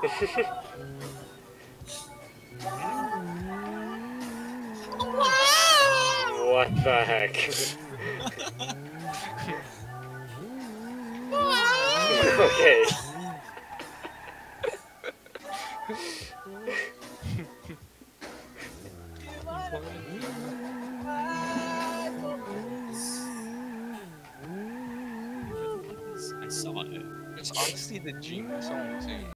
What the heck? Okay. I saw it. It's honestly the Gmail song too.